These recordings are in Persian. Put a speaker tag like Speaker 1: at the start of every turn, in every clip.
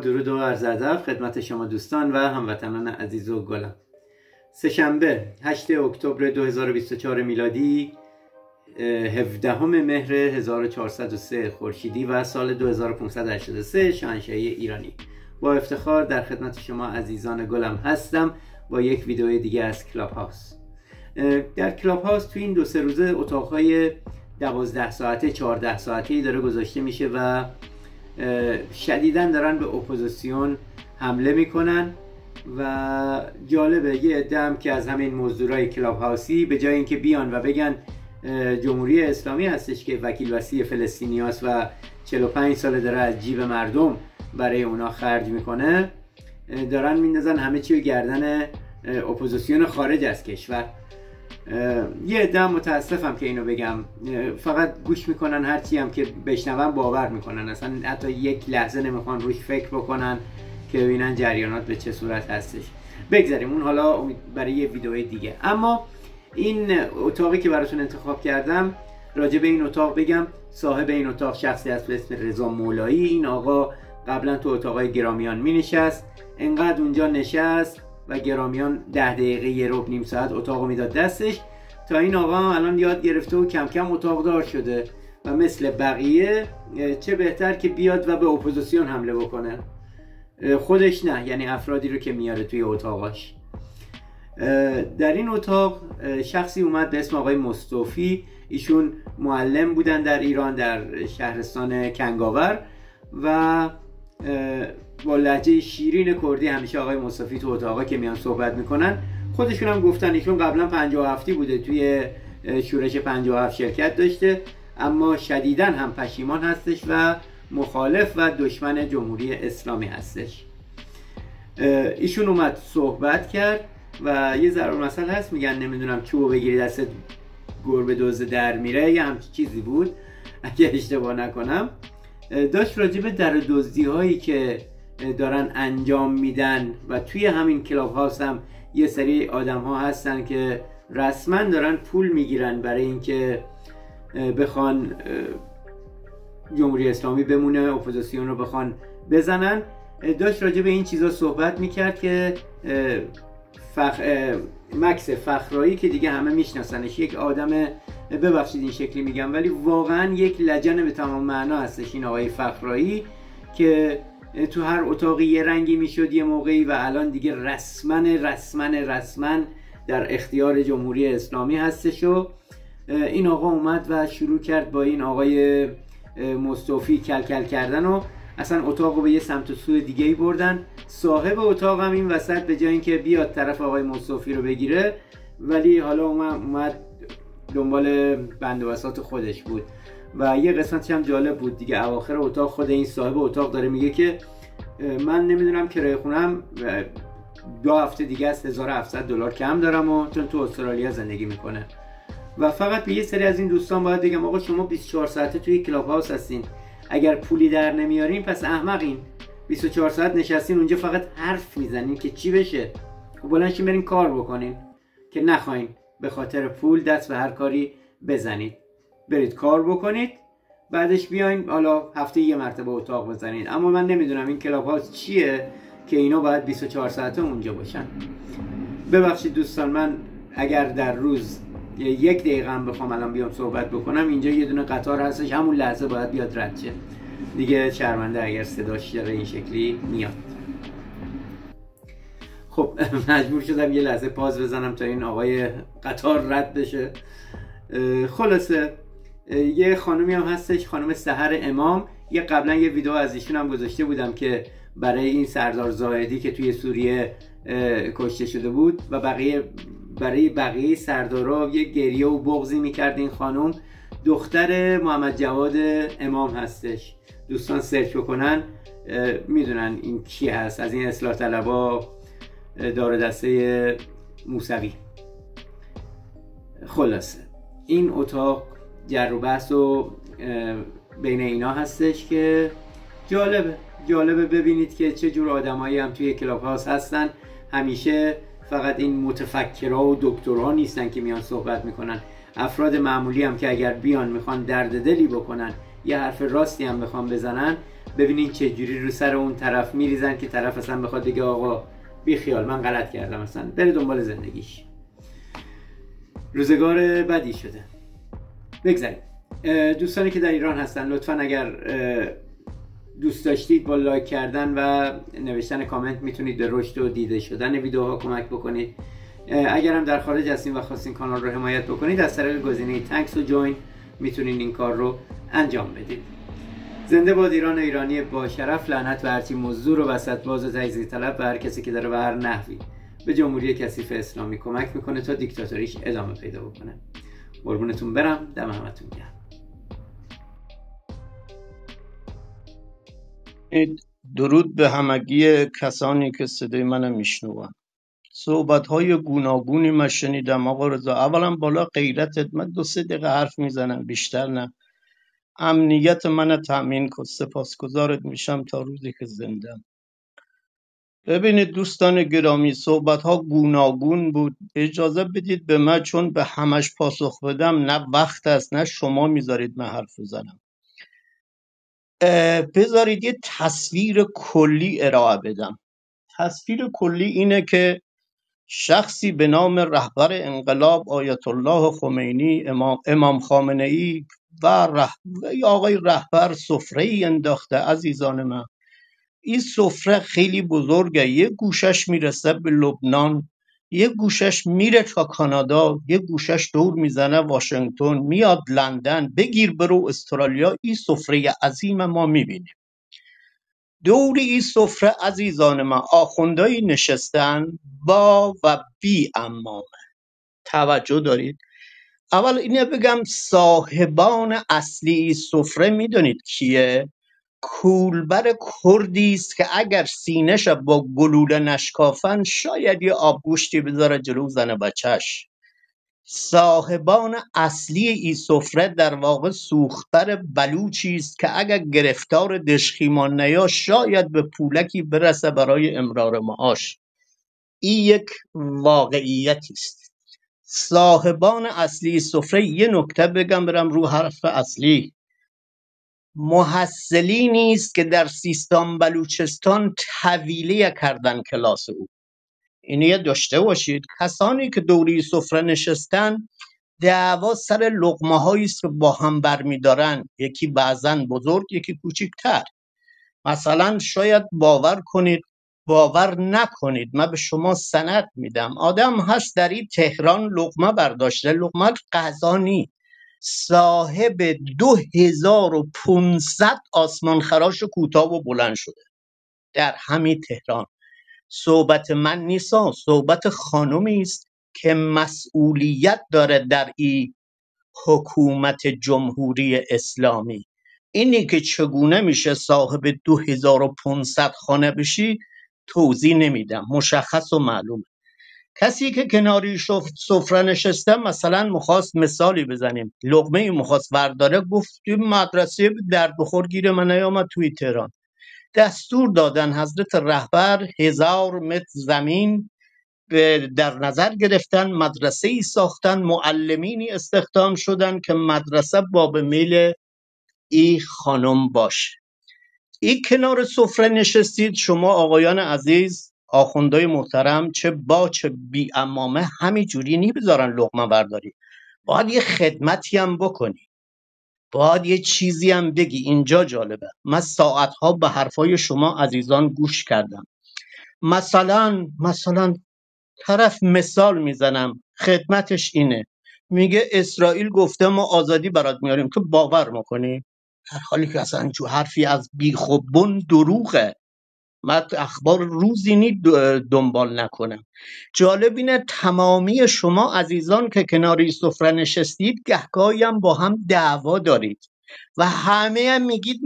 Speaker 1: درود و عرض ادب خدمت شما دوستان و هموطنان عزیز و گلم. سه‌شنبه 8 اکتبر 2024 میلادی، 17 مهر 1403 خورشیدی و سال 2583 شاهنشاهی ایرانی. با افتخار در خدمت شما عزیزان گلم هستم با یک ویدیو دیگه از کلاب هاوس. در کلاب هاوس تو این دو سه روزه اتاقهای 12 ساعته 14 ساعته داره گذاشته میشه و شدیداً دارن به اپوزیسیون حمله میکنن و جالبه یه عده هم که از همین مزدورای کلاب هاوسی به جای اینکه بیان و بگن جمهوری اسلامی هستش که وکیل وصی فلسطینیاست و 45 ساله داره از جیب مردم برای اونا خرج میکنه، دارن میندازن همه چی رو گردن اپوزیسیون خارج از کشور. یه عده متاسفم که اینو بگم، فقط گوش میکنن هرچی هم که بشنون باور میکنن، اصلا حتی یک لحظه نمیخوان روش فکر بکنن که ببینن جریانات به چه صورت هستش. بگذاریم اون حالا برای یه ویدیو دیگه. اما این اتاقی که براتون انتخاب کردم، راجع به این اتاق بگم. صاحب این اتاق شخصی هست به اسم رضا مولایی. این آقا قبلا تو اتاقای گرامیان می نشست، انقدر اونجا نشست و گرامیان 10 دقیقه یه ربع نیم ساعت اتاقو میداد دستش تا این آقا الان یاد گرفته و کم کم اتاقدار شده و مثل بقیه چه بهتر که بیاد و به اپوزیسیون حمله بکنه. خودش نه، یعنی افرادی رو که میاره توی اتاقاش. در این اتاق شخصی اومد به اسم آقای مصطفی. ایشون معلم بودن در ایران در شهرستان کنگاور و با لهجه شیرین کردی همیشه آقای مصطفی تو اتاقا که میان صحبت میکنن. خودشون هم گفتن ایشون قبلا 57 بوده، توی شورش 57 شرکت داشته، اما شدیداً هم پشیمان هستش و مخالف و دشمن جمهوری اسلامی هستش. ایشون اومد صحبت کرد و یه ضرب المثل هست میگن نمیدونم چوبو بگیری دست گربه دزد در میره، یه همچین چیزی بود اگه اشتباه نکنم. داشت راجع به در دزدی هایی که دارن انجام میدن و توی همین کلاب هاوس هم یه سری آدم ها هستن که رسما دارن پول میگیرن برای اینکه بخوان جمهوری اسلامی بمونه، اپوزیسیون رو بخوان بزنن. داشت راجع به این چیزا صحبت میکرد که مکس فخرایی که دیگه همه میشناسنش، یک آدم، ببخشید این شکلی میگم ولی واقعا یک لجن به تمام معنا هستش این آقای فخرایی، که تو هر اتاقی یه رنگی میشد یه موقعی و الان دیگه رسما در اختیار جمهوری اسلامی هستش. و این آقا اومد و شروع کرد با این آقای مصطفی کلکل کردن و اصلا اتاق رو به یه سمت و سوی دیگه ای بردن. صاحب اتاق هم این وسط به جای اینکه بیاد طرف آقای مصطفی رو بگیره، ولی حالا اومد دنبال بند و بساط خودش بود. و یه قسمتش هم جالب بود دیگه، اواخر اتاق خود این صاحب اتاق داره میگه که من نمیدونم کرایه خونم 2 هفته دیگه از $1700 کم دارم و چون تو استرالیا زندگی میکنه. و فقط به یه سری از این دوستان باید بگم آقا شما 24 ساعته توی کلاب هاوس هستین، اگر پولی در نمیارین پس احمقین. 24 ساعت نشستین اونجا فقط حرف میزنین که چی بشه. خب بلند شین برین کار بکنین که نخواین به خاطر پول دست به هر کاری بزنید. برید کار بکنید، بعدش بیاین حالا هفته یه مرتبه اتاق بزنید. اما من نمیدونم این کلاب هاوس چیه که اینا باید 24 ساعته اونجا باشن. ببخشید دوستان، من اگر در روز 1 دقیقه هم بخوام الان بیام صحبت بکنم، اینجا یه دونه قطار هستش، همون لحظه باید بیاد رد شه دیگه. شرمنده اگر صداش داره این شکلی میاد. خب مجبور شدم یه لحظه پاز بزنم تا این آقای قطار رد بشه. خلاصه یه خانومی هم هستش، خانم سحر امام. یه قبلا یه ویدیو از ایشون هم گذاشته بودم که برای این سردار زاهدی که توی سوریه کشته شده بود و برای بقیه سردارا یه گریه و بغضی میکرد. این خانم دختر محمد جواد امام هستش. دوستان سرچ بکنن میدونن این کی هست، از این اصلاح طلبا دار دسته موسوی. خلاصه این اتاق جر و بحث و بین اینا هستش که جالبه ببینید که چه جور آدمایی هم توی کلاب هاوس هستن. همیشه فقط این متفکرها و دکترها نیستن که میان صحبت میکنن، افراد معمولی هم که اگر بیان میخوان درد دلی بکنن، یه حرف راستی هم بخوان بزنن، ببینین چه جوری رو سر اون طرف میریزن که طرف اصلا بخواد بگه آقا بی خیال من غلط کردم، اصلا بره دنبال زندگیش. روزگار بدی شده. بگذاریم. دوستانی که در ایران هستن لطفا اگر دوست داشتید با لایک کردن و نوشتن کامنت میتونید به رشد و دیده شدن ویدیوها کمک بکنید. اگر هم در خارج هستین و خواستین کانال رو حمایت بکنید از طریق گزینه تانکس و جوین میتونین این کار رو انجام بدید. زنده باد ایران و ایرانی با شرف. لعنت به هرچی مزدور و وسط باز و تجزیه طلب و هر کسی که داره به هر نحوی به جمهوری کثیف اسلامی کمک میکنه تا دیکتاتوریش ادامه پیدا بکنه. قربونتون برم. دم همتون گرم.
Speaker 2: درود به همگی کسانی که صدای منو میشنون. صحبت‌های گوناگونی من شنیدم آقا رضا. اولا بالا غیرتت، من 2-3 دقیقه حرف میزنم بیشتر نه. امنیت من تأمین کن، سپاسگزارت میشم تا روزی که زندم. ببینید دوستان گرامی، صحبت‌ها گوناگون بود. اجازه بدید به من، چون به همش پاسخ بدم نه وقت است نه شما میذارید من حرف بزنم. بذارید یه تصویر کلی ارائه بدم. تصویر کلی اینه که شخصی به نام رهبر انقلاب آیت الله خمینی، امام خامنه ای و آقای رهبر سفره‌ای انداخته. عزیزان من، این سفره خیلی بزرگه. یه گوشش میرسه به لبنان، یه گوشش میره تا کانادا، یه گوشش دور میزنه واشنگتن، میاد لندن، بگیر برو استرالیا. این سفره عظیم ما میبینیم. دور این سفره عزیزان من آخوندهایی نشستن با و بی امامه. توجه دارید؟ اول اینه بگم صاحبان اصلی این سفره میدونید کیه؟ کولبر کردی است که اگر سینه‌ش با گلوله نشکافن شاید یه آبگوشتی بذاره جلو زن بچهش. صاحبان اصلی این سفره در واقع سوختر بلوچی است که اگر گرفتار دشخیمان نیا شاید به پولکی برسه برای امرار معاش. این یک واقعیتی است. صاحبان اصلی سفره، یه نکته بگم برم رو حرف اصلی، محصلی نیست که در سیستان بلوچستان طویله کردن کلاس او. اینو داشته باشید. کسانی که دوری سفره نشستن دعوا سر لقمه هایی است که با هم برمیدارن، یکی بعضن بزرگ یکی کوچکتر. مثلا شاید باور کنید باور نکنید، من به شما سند میدم، آدم هست در این تهران لقمه برداشته، لقمه غذا نی، صاحب 2500 آسمان خراش کوتاه و بلند شده در همین تهران. صحبت من نیست، صحبت خانومی است که مسئولیت داره در این حکومت جمهوری اسلامی. اینی که چگونه میشه صاحب 2500 خانه بشی توضیح نمیدم، مشخص و معلوم. کسی که کناری سفره نشسته، مثلا مخواست مثالی بزنیم، لقمه مخواست ورداره، گفت مدرسه درد بخور گیر من نیامد توی تهران. دستور دادن حضرت رهبر 1000 متر زمین در نظر گرفتن، مدرسه ای ساختن، معلمینی استخدام شدن که مدرسه باب میل ای خانم باشه. این کنار سفره نشستید شما آقایان عزیز، آخوندای محترم، چه با چه بی امامه، همین جوری نی بذارن لقمه برداری. باید یه خدمتی هم بکنی، باید یه چیزی هم بگی. اینجا جالبه، من ساعتها به حرفای شما عزیزان گوش کردم. مثلا طرف مثال میزنم خدمتش اینه، میگه اسرائیل گفته ما آزادی برات میاریم، تو باور میکنی؟ در حالی که اصلا جو حرفی از بیخوبون دروغه. من اخبار روزی نی دنبال نکنم. جالب اینه تمامی شما عزیزان که کناری سفره نشستید گهگاهی هم با هم دعوا دارید و همه هم میگید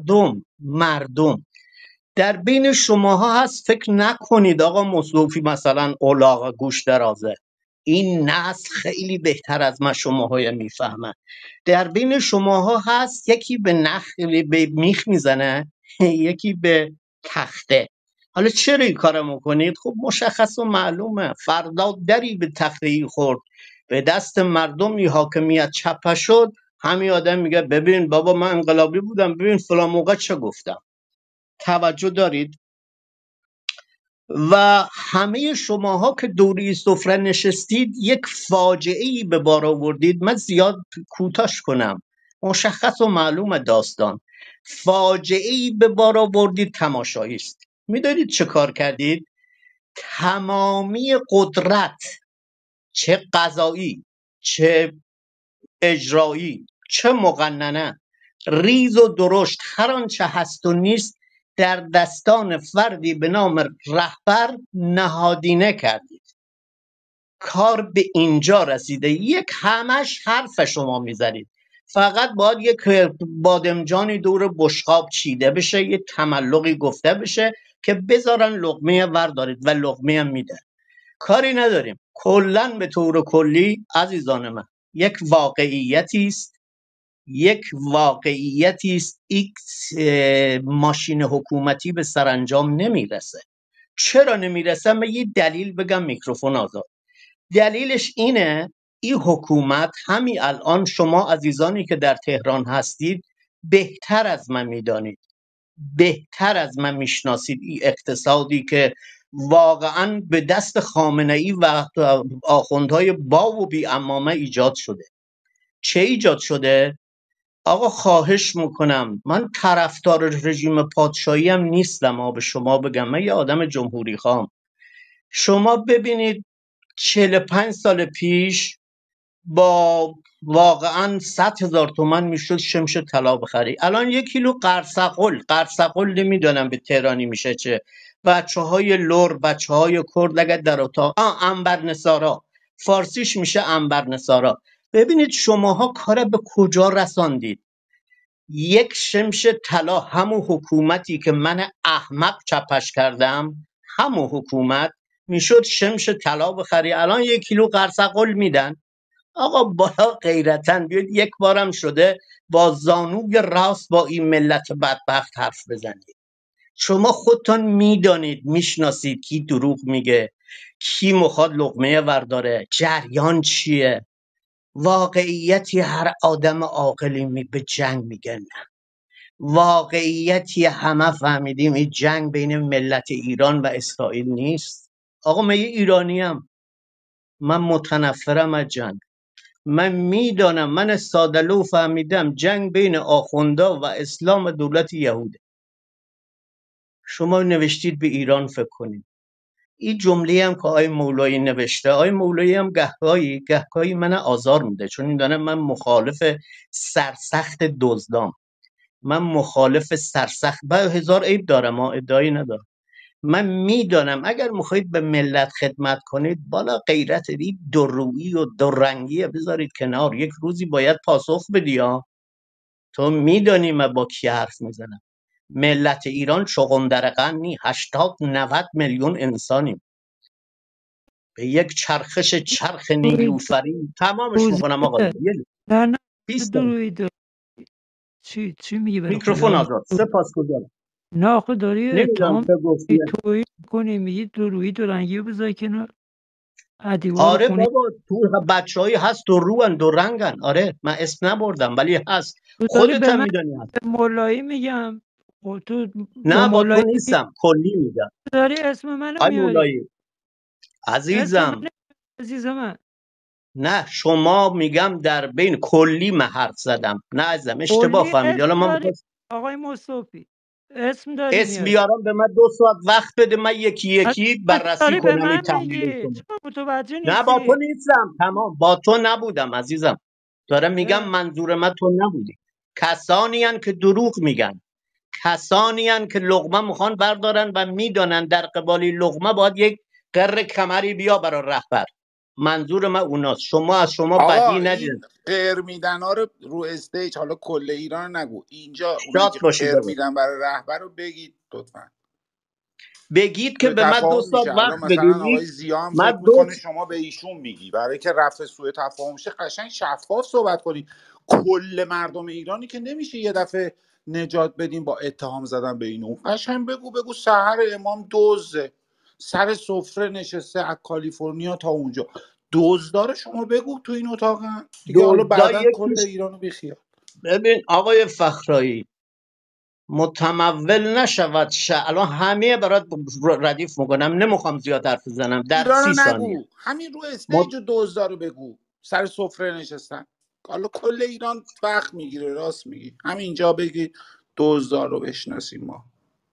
Speaker 2: مردم. در بین شماها هست فکر نکنید آقا مصطفی مثلا اولاغ گوش درازه. این نسل خیلی بهتر از ما شماها میفهمن. در بین شماها هست یکی به میخ میزنه یکی به تخته. حالا چرا این کار میکنید؟ خب مشخص و معلومه. فردا دری به تخته ای خورد، به دست مردمی حاکمیت چپه شد، همین آدم میگه ببین بابا من انقلابی بودم، ببین فلان موقع چه گفتم. توجه دارید؟ و همه شماها که دوری سفره نشستید یک فاجعه ای به بار آوردید. من زیاد کوتاش کنم، مشخص و معلوم داستان. فاجعه ای به بار آوردید تماشایی است. میدونید چه کار کردید؟ تمامی قدرت، چه قضایی چه اجرایی چه مقننه، ریز و درشت، هر آنچه هست و نیست در دستان فردی به نام رهبر نهادینه کردید. کار به اینجا رسیده. یک همش حرف شما میزنید، فقط باید یک بادمجانی دور بشقاب چیده بشه، یک تملقی گفته بشه که بذارن لقمه وردارید و لقمه هم میده. کاری نداریم. کلا به طور کلی عزیزان من یک واقعیتی است، ایکس ماشین حکومتی به سرانجام نمیرسه. چرا نمیرسه؟ من یه دلیل بگم میکروفون آزاد. دلیلش اینه، این حکومت همین الان، شما عزیزانی که در تهران هستید بهتر از من میدانید، بهتر از من میشناسید این اقتصادی که واقعا به دست خامنه‌ای و آخوندهای با و بی امامه ایجاد شده. چه ایجاد شده؟ آقا خواهش میکنم، من طرفدار رژیم پادشاهی هم نیستم، به شما بگم من یه آدم جمهوری خواهم. شما ببینید 45 سال پیش با واقعا 100,000 تومان میشد شمش طلا بخری. الان 1 کیلو قرصقل نمیدونم به تهرانی میشه چه. بچه های لور، بچه های کرد اگر در اتاق انبرنسارا، فارسیش میشه انبرنسارا. ببینید شماها کار به کجا رساندید. یک شمش طلا، همون حکومتی که من احمق چپش کردم، همون حکومت میشد شمش طلا بخری، الان 1 کیلو قرصقل میدن. آقا بالا غیرتن بیاید یک بارم شده با زانوی راست با این ملت بدبخت حرف بزنید. شما خودتان میدانید، میشناسید کی دروغ میگه، کی مخواد لقمه ورداره، جریان چیه. واقعیتی هر آدم عاقلی به جنگ میگن. واقعیتی همه فهمیدیم این جنگ بین ملت ایران و اسرائیل نیست. آقا من یه ایرانیم، من متنفرم از جنگ. من میدانم، من سادلو فهمیدم جنگ بین آخوندا و اسلام و دولت یهوده. شما نوشتید به ایران فکر کنید. این جمله هم که آقای مولایی نوشته، آقای مولایی هم گهگاهی من آزار میده، چون میدانم من مخالف سرسخت دزدام، من مخالف سرسخت، با 1000 عیب دارم، ادعایی ندارم. من میدانم اگر میخواید به ملت خدمت کنید، بالا غیرت دید، دورویی و دورنگی بذارید کنار، یک روزی باید پاسخ بدی ها. تو میدانی من با کی حرف میزنم. ملت ایران شغندرقن نی، 80-90 میلیون انسانیم. به یک چرخ نیلوفری تمامش میکنم آقا.
Speaker 3: نه
Speaker 2: بیست
Speaker 3: درویده. چی میگی برای
Speaker 2: میکروفون
Speaker 3: خدا؟
Speaker 2: آزاد. سپاسگزارم.
Speaker 3: نه آخه داری
Speaker 2: نمیدونم
Speaker 3: اتهام
Speaker 2: چه گفتی.
Speaker 3: تویی کنی، میگی درویی دورنگی رو بذار کنار، ادیبا رو
Speaker 2: آره
Speaker 3: خونی.
Speaker 2: بابا، تو بچه‌هایی هست دو روان دو رنگن. آره من اسم نبردم ولی هست،
Speaker 3: تو داری
Speaker 2: خودت
Speaker 3: به
Speaker 2: هم
Speaker 3: من
Speaker 2: میدونی هست.
Speaker 3: به مولایی میگم. خب تو به
Speaker 2: نه با تو
Speaker 3: مولایی
Speaker 2: نیستم، کلی میگم.
Speaker 3: داری اسم منو
Speaker 2: آی
Speaker 3: میاری،
Speaker 2: مولایی
Speaker 3: اسم
Speaker 2: عزیزم،
Speaker 3: من عزیز من.
Speaker 2: نه شما میگم در بین کلی من حرف زدم. نه عزیزم اشتباه
Speaker 3: کلی
Speaker 2: فهمیدی. حالا
Speaker 3: اسم
Speaker 2: من
Speaker 3: داری
Speaker 2: میخواست
Speaker 3: آقای مصطفی، اسم داری
Speaker 2: اسم
Speaker 3: میاری.
Speaker 2: بیارم، به من 2 ساعت وقت بده، من یکی یکی بررسی
Speaker 3: داری به
Speaker 2: کنم،
Speaker 3: من
Speaker 2: این تحلیل
Speaker 3: میگی،
Speaker 2: کنم.
Speaker 3: چرا متوجه
Speaker 2: نه با تو
Speaker 3: نیستی؟
Speaker 2: نیستم، تمام با تو نبودم عزیزم. دارم میگم منظور من تو نبودی. کسانی هن که دروغ میگن، کسانی هن که لقمه میخوان بردارن و میدانن در قبالی لقمه باید یک قر کمری بیا برای رهبر. منظور من اوناست. شما از شما بدی
Speaker 4: آقا این
Speaker 2: ندید.
Speaker 4: قر میدن ها رو استیج، حالا کل ایران نگو، اینجا اونایی
Speaker 2: شاد
Speaker 4: که
Speaker 2: باشید
Speaker 4: قر
Speaker 2: آقا.
Speaker 4: میدن برای رهبر رو بگید لطفا.
Speaker 2: بگید که
Speaker 4: سوء
Speaker 2: به من 2
Speaker 4: تفاهم
Speaker 2: ساعت
Speaker 4: میشه. الان
Speaker 2: وقت
Speaker 4: مثلا آقای
Speaker 2: بدید.
Speaker 4: زیا هم
Speaker 2: من
Speaker 4: فکر
Speaker 2: دو
Speaker 4: میکنه شما به ایشون میگی، برای که رفع سوء تفاهم شه قشنگ شفاف صحبت کنی. کل مردم ایرانی که نمیشه یه دفعه نجات بدیم با اتهام زدن به این اون. قشنگ بگو سحر امام دزده، سر سفره نشسته از کالیفرنیا تا اونجا، دزدار شما بگو تو این اتاقن دیگه، حالا
Speaker 2: دزدا
Speaker 4: بعدا کل
Speaker 2: یکیش.
Speaker 4: ایرانو بخیال.
Speaker 2: ببین آقای فخرایی، متمول نشود الان همه برات ردیف میکنم، نمیخوام زیاد حرف بزنم در
Speaker 4: ایرانو
Speaker 2: 30 ثانیه.
Speaker 4: نگو، همین رو
Speaker 2: مت...
Speaker 4: استیج و دزدا رو بگو، سر سفره نشستن. حالا کل ایران وقت میگیره، راست میگی، همینجا بگی دزدا رو بشناسیم ما.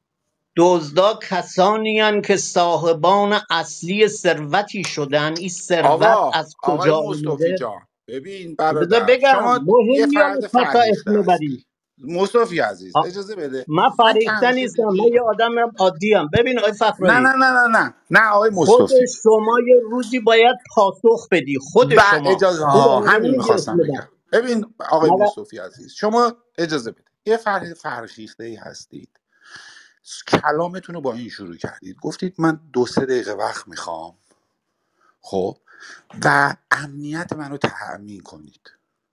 Speaker 2: دزدا کسانی هستند که صاحبان اصلی ثروتی شدن. این ثروت از
Speaker 4: آقای
Speaker 2: کجا
Speaker 4: مصطفی
Speaker 2: اومده؟
Speaker 4: جان، ببین
Speaker 2: بذار
Speaker 4: برادر،
Speaker 2: بگم
Speaker 4: شما
Speaker 2: مهم
Speaker 4: یه
Speaker 2: یا
Speaker 4: فرد
Speaker 2: تا
Speaker 4: فرهیخته
Speaker 2: اسم ببری.
Speaker 4: هستی. مصطفی عزیز اجازه بده.
Speaker 2: من
Speaker 4: من
Speaker 2: فریخته
Speaker 4: کمشه
Speaker 2: نیستم، من
Speaker 4: دیدی.
Speaker 2: یه آدم عادی ام. ببین آقای
Speaker 4: نه
Speaker 2: فخرایی،
Speaker 4: نه نه نه نه نه آقای
Speaker 2: خود
Speaker 4: مصطفی.
Speaker 2: شما یه روزی باید پاسخ بدی، خود
Speaker 4: و
Speaker 2: شما.
Speaker 4: اجازه
Speaker 2: من به
Speaker 4: ها
Speaker 2: عنوان
Speaker 4: همین
Speaker 2: نمیگه اسم
Speaker 4: میخواستم
Speaker 2: ببر.
Speaker 4: بگم. ببین آقای
Speaker 2: مگر
Speaker 4: مصطفی عزیز، شما اجازه بده، یه فرد فرهیخته ای هستید. کلامتون رو با این شروع کردید، گفتید من 2-3 دقیقه وقت میخوام، خب، و امنیت منو تأمین کنید.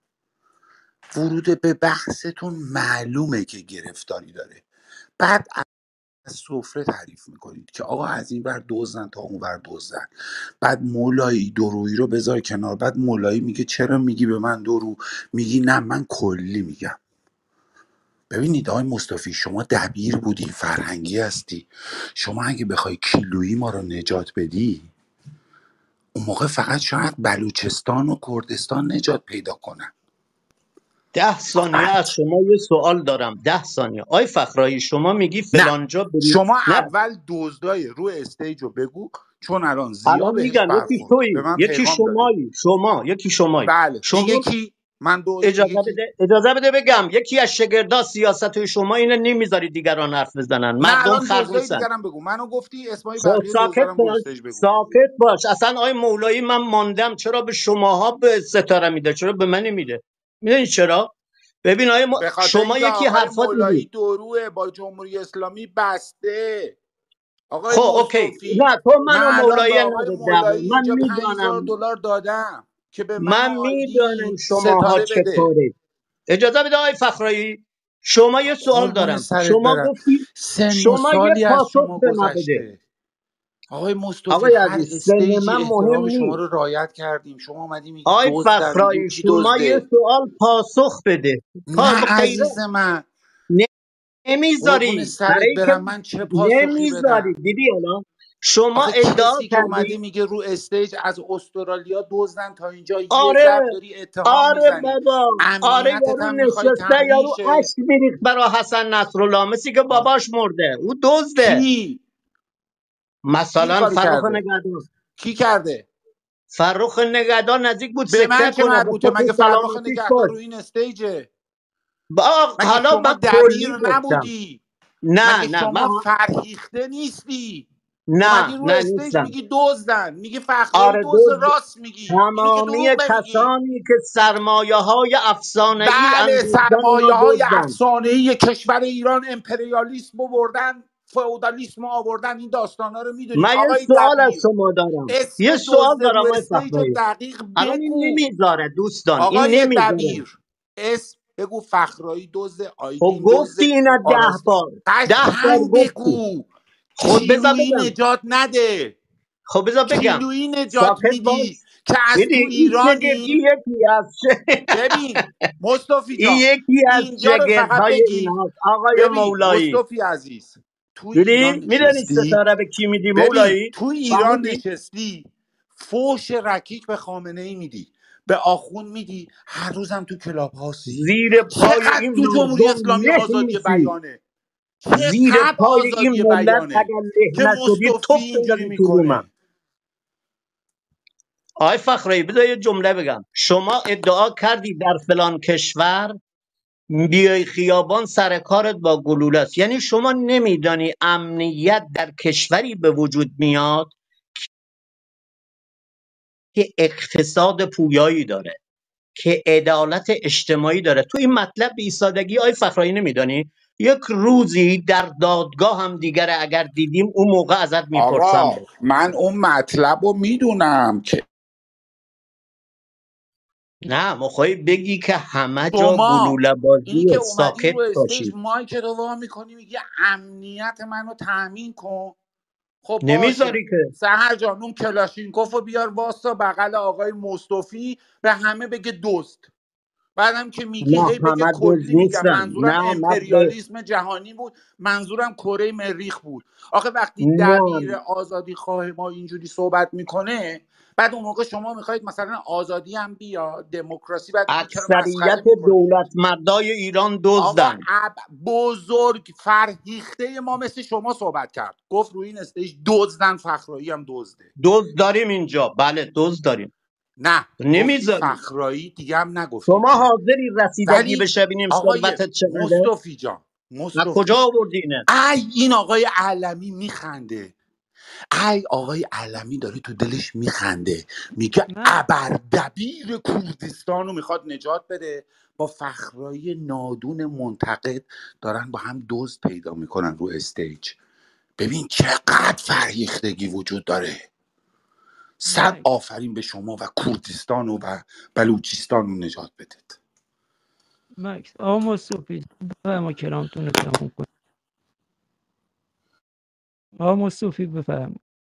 Speaker 4: ورود به بحثتون معلومه که گرفتاری داره. بعد از سفره تعریف میکنید که آقا از این ور دزدن تا اون ور دزدن. بعد مولایی دورویی رو بذار کنار. بعد مولایی میگه چرا میگی به من دورو؟ میگی نه من کلی میگم. ببینید آقای مصطفی، شما دبیر بودی، فرهنگی هستی. شما اگه بخوای کیلویی ما رو نجات بدی، اون موقع فقط شاید بلوچستان و کردستان نجات پیدا کنن.
Speaker 2: 10 ثانیه
Speaker 4: فقط.
Speaker 2: از شما یه سوال دارم. 10 ثانیه آقای فخرایی، شما میگی
Speaker 4: نه،
Speaker 2: فلانجا برید.
Speaker 4: شما
Speaker 2: نه
Speaker 4: اول دزدای رو استیج رو بگو، چون الان زیا
Speaker 2: الان
Speaker 4: بهش
Speaker 2: میگم یکی
Speaker 4: برخورد به
Speaker 2: تویی،
Speaker 4: من
Speaker 2: یکی
Speaker 4: پیغام داده.
Speaker 2: شمایی، یکی شمایی.
Speaker 4: بله دیگه
Speaker 2: شما
Speaker 4: کی؟ من دوز
Speaker 2: اجازه
Speaker 4: دیگه کی؟
Speaker 2: بده، اجازه بده بگم. یکی از شگردا سیاست شما اینه نمیذاری دیگران حرف بزنن،
Speaker 4: نه
Speaker 2: مردم
Speaker 4: الان دزدای
Speaker 2: خرگوشن.
Speaker 4: دیگرم بگو. منو گفتی، اسمای
Speaker 2: خب
Speaker 4: بقیه
Speaker 2: ساکت
Speaker 4: دزدارم رو
Speaker 2: باش،
Speaker 4: استیج بگو.
Speaker 2: ساکت باش. اصلا آقای مولایی من ماندم چرا به شماها به ستاره میده، چرا به من نمیده؟ میدونی چرا؟ ببین آقای
Speaker 4: به خاطر
Speaker 2: شما
Speaker 4: اینکه
Speaker 2: یکی
Speaker 4: آقای
Speaker 2: حرفات
Speaker 4: مولایی
Speaker 2: میگی.
Speaker 4: دوروه با جمهوری اسلامی بسته. آقای
Speaker 2: خب اوکی،
Speaker 4: مصطفی،
Speaker 2: نه تو
Speaker 4: من
Speaker 2: منو
Speaker 4: الان به
Speaker 2: مولایی
Speaker 4: آقای
Speaker 2: نده دعوا.
Speaker 4: مولایی
Speaker 2: من
Speaker 4: اینجا
Speaker 2: میدانم،
Speaker 4: $5000 دادم که به من و
Speaker 2: من میدانم
Speaker 4: آیدین
Speaker 2: شماها
Speaker 4: ستاره
Speaker 2: چه
Speaker 4: بده.
Speaker 2: کاره. اجازه بده آقای فخرایی، شما یه سوال
Speaker 4: قربون
Speaker 2: دارم.
Speaker 4: سرت
Speaker 2: شما
Speaker 4: برم،
Speaker 2: گفتی،
Speaker 4: سن و
Speaker 2: شما یه
Speaker 4: سالی از
Speaker 2: پاسخ
Speaker 4: شما
Speaker 2: به ما بده.
Speaker 4: گذشته. آقای مصطفی،
Speaker 2: آقای
Speaker 4: هر
Speaker 2: عزیز سن من
Speaker 4: استیجی
Speaker 2: مهم
Speaker 4: احترام شما
Speaker 2: نیست.
Speaker 4: رو رعایت کردیم. شما اومدی میگی
Speaker 2: آقای
Speaker 4: دزدن، میگیم
Speaker 2: فخرایی
Speaker 4: کی
Speaker 2: شما یه
Speaker 4: دزده.
Speaker 2: سوال پاسخ بده.
Speaker 4: نه
Speaker 2: غیره
Speaker 4: عزیز من، قربون
Speaker 2: نمیذاری،
Speaker 4: سرت
Speaker 2: برای که
Speaker 4: برم، من چه پاسخی
Speaker 2: نمیذاری.
Speaker 4: بدم؟
Speaker 2: دیدی الان شما
Speaker 4: آخه
Speaker 2: ادعا
Speaker 4: کسی که اومده
Speaker 2: کردی.
Speaker 4: میگه رو استیج از استرالیا دزدن تا اینجا، یه
Speaker 2: آره،
Speaker 4: ضرب داری اتهام
Speaker 2: آره
Speaker 4: میزنی،
Speaker 2: بابا، آره.
Speaker 4: امنیتت
Speaker 2: یارو
Speaker 4: هم میخوای
Speaker 2: نشسته،
Speaker 4: تأمین
Speaker 2: یارو
Speaker 4: شه.
Speaker 2: اشک میریخت برا حسن نصرالله، مثل که
Speaker 4: آه.
Speaker 2: باباش مرده. او دزده.
Speaker 4: کی این
Speaker 2: مثلا
Speaker 4: کاری
Speaker 2: فرخ
Speaker 4: کرده؟
Speaker 2: نگدان.
Speaker 4: کی کرده؟
Speaker 2: فرخ نگدان نزدیک بود
Speaker 4: به من
Speaker 2: سکته
Speaker 4: چه
Speaker 2: کنه،
Speaker 4: مربوطه؟
Speaker 2: حسن
Speaker 4: مگه فرخ
Speaker 2: سلامتیش
Speaker 4: نگهدار
Speaker 2: باش.
Speaker 4: رو این استیجه؟ مگه
Speaker 2: حالا
Speaker 4: شما
Speaker 2: من کلی
Speaker 4: دبیر
Speaker 2: گفتم.
Speaker 4: نبودی؟
Speaker 2: نه
Speaker 4: مگه
Speaker 2: نه من
Speaker 4: شما فرهیخته نیستی؟ اومدی
Speaker 2: نه
Speaker 4: رو
Speaker 2: نه
Speaker 4: استیج
Speaker 2: نیستم.
Speaker 4: میگی دزدن، میگی فخرایی
Speaker 2: آره
Speaker 4: دزد، راست میگی، اینی که
Speaker 2: تمامی
Speaker 4: دروغ نمیگی.
Speaker 2: کسانی که سرمایه های افسانه ای
Speaker 4: بله،
Speaker 2: اندوختن
Speaker 4: سرمایه
Speaker 2: اینا
Speaker 4: های
Speaker 2: دزدن.
Speaker 4: افسانه‌ای کشور ایران امپریالیسم آوردن، فئودالیسم آوردن. این داستانا رو میدونی
Speaker 2: من یه
Speaker 4: آقای
Speaker 2: سوال از
Speaker 4: دبیر؟
Speaker 2: شما دارم،
Speaker 4: اسم
Speaker 2: یه سوال
Speaker 4: دزد رو
Speaker 2: دارم آقای
Speaker 4: استیج رو
Speaker 2: فخرایی.
Speaker 4: دقیق
Speaker 2: الان این
Speaker 4: بگو.
Speaker 2: نمیذاره دوستان، این
Speaker 4: آقای
Speaker 2: نمیذاره.
Speaker 4: دبیر، اسم بگو. فخرایی دزد،
Speaker 2: خب
Speaker 4: آیدین
Speaker 2: گفتی
Speaker 4: دزد،
Speaker 2: اینا 10
Speaker 4: آراسته.
Speaker 2: بار، 10 بار
Speaker 4: قشنگ
Speaker 2: گفتی.
Speaker 4: بگو.
Speaker 2: خب بذار
Speaker 4: کیلویی
Speaker 2: بگم،
Speaker 4: نجات نده.
Speaker 2: خب بذار بگم.
Speaker 4: کیلویی نجات
Speaker 2: ساکت باش.
Speaker 4: میدی که از
Speaker 2: دیدی
Speaker 4: تو
Speaker 2: این
Speaker 4: ایرانی.
Speaker 2: شگفتی یکی از
Speaker 4: ببین مصطفی
Speaker 2: این
Speaker 4: جان،
Speaker 2: یکی از
Speaker 4: اینجا رو فقط
Speaker 2: شگفت‌های
Speaker 4: بگید.
Speaker 2: ایناست آقای
Speaker 4: ببین
Speaker 2: مولایی.
Speaker 4: مصطفی عزیز، تو ایران
Speaker 2: دیدی میدونی
Speaker 4: نشستی.
Speaker 2: ستاره به کی میدی
Speaker 4: ببین
Speaker 2: مولایی؟
Speaker 4: تو ایران
Speaker 2: فهمیدی؟
Speaker 4: نشستی، فوش رکیک به خامنه ای میدی، به آخون میدی، هر روزم تو کلاب هاستی.
Speaker 2: زیر پای
Speaker 4: چقدر
Speaker 2: این
Speaker 4: تو جمهوری
Speaker 2: مردم
Speaker 4: اسلامی
Speaker 2: له
Speaker 4: آزادی
Speaker 2: میشی.
Speaker 4: بیانه،
Speaker 2: زیر
Speaker 4: چقدر
Speaker 2: پای این
Speaker 4: آزادی
Speaker 2: ملت
Speaker 4: بیانه
Speaker 2: اگر له
Speaker 4: که
Speaker 2: نشدی
Speaker 4: مصطفی
Speaker 2: توف
Speaker 4: اینجوری
Speaker 2: میزدی تو رومم.
Speaker 4: میکنه.
Speaker 2: آقای فخری بذار یه جمله بگم. شما ادعا کردی در فلان کشور بیای خیابان سر کارت با گلوله است. یعنی شما نمیدانی امنیت در کشوری به وجود میاد که اقتصاد پویایی داره، که عدالت اجتماعی داره. تو این مطلب به ایستادگی آی فخرایی نمیدانی؟ یک روزی در دادگاه هم دیگره اگر دیدیم اون موقع ازت میپرسم.
Speaker 4: آقا من اون مطلب رو میدونم که
Speaker 2: نه مخوای بگی که همه جا
Speaker 4: شما
Speaker 2: گلوله
Speaker 4: اینی که
Speaker 2: بازیه،
Speaker 4: اومدی
Speaker 2: ساکت
Speaker 4: رو استیج
Speaker 2: باشید.
Speaker 4: مایک رو وا میکنی میگه امنیت منو تأمین کن. خب باشه،
Speaker 2: نمیذاری که.
Speaker 4: سهر جان اون کلاشینکوف رو بیار واسا بغل آقای مصطفی، به همه بگه دزد. بعدم که میگی
Speaker 2: نه
Speaker 4: هی بگه
Speaker 2: همه دزد
Speaker 4: کلی میگم،
Speaker 2: نیستن.
Speaker 4: منظورم
Speaker 2: نه
Speaker 4: امپریالیسم جهانی بود، منظورم کره مریخ بود. آخه وقتی دبیر
Speaker 2: نه
Speaker 4: آزادی خواه ما اینجوری صحبت میکنه، بعد اون موقع شما میخواید مثلا آزادی هم بیاد، دموکراسی، بعد میگی چرا مسخره
Speaker 2: اکثریت
Speaker 4: میکنی.
Speaker 2: دولت مردای ایران
Speaker 4: آقا
Speaker 2: دزدن.
Speaker 4: بزرگ فرهیخته ما مثل شما صحبت کرد، گفت روی این استیج دزدن، فخرایی هم دزده.
Speaker 2: دزد داریم اینجا، بله دزد داریم،
Speaker 4: نه گفتی
Speaker 2: نمیذاریم.
Speaker 4: فخرایی، دیگه هم نگفتی
Speaker 2: شما
Speaker 4: کی.
Speaker 2: حاضری رسیدگی
Speaker 4: ولی
Speaker 2: بشه ببینیم
Speaker 4: آقای
Speaker 2: ثروتت چقدره؟
Speaker 4: مصطفی جان،
Speaker 2: از کجا
Speaker 4: مصطفی،
Speaker 2: آوردی اینه؟
Speaker 4: ای این آقای علمی میخنده، ای آقای علمی داره تو دلش میخنده، میگه
Speaker 3: من
Speaker 4: ابردبیر کردستان رو میخواد نجات بده، با فخرایی نادون منتقد دارن با هم دزد پیدا میکنن رو استیج. ببین چقدر فرهیختگی وجود داره. 100
Speaker 3: مکس
Speaker 4: آفرین به شما و کردستان و بلوچستان رو نجات بدید.
Speaker 3: مکس آقا مصطفی بفرما کلامتون رو تموم کن. آقا مصطفی بفرما.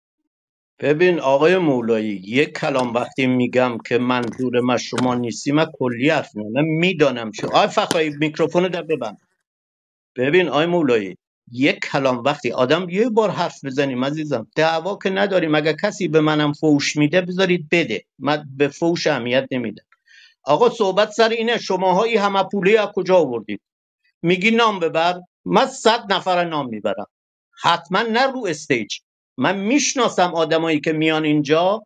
Speaker 2: ببین آقای مولایی، یک کلام وقتی میگم که منظور من شما نیستی، من کلی حرف میزنم، میدانم چه. آقای فخرایی میکروفون در ببند. ببین آقای مولایی، یک کلام وقتی آدم یه بار حرف بزنیم عزیزم، دعوا که نداریم. اگه کسی به منم فوش میده بذارید بده، من به فوش اهمیت نمیدم. آقا صحبت سر اینه، شماهایی همه پوله از کجا آوردید؟ میگی نام ببر، من 100 نفر نام میبرم، حتما نه رو استیج. من میشناسم آدمایی که میان اینجا.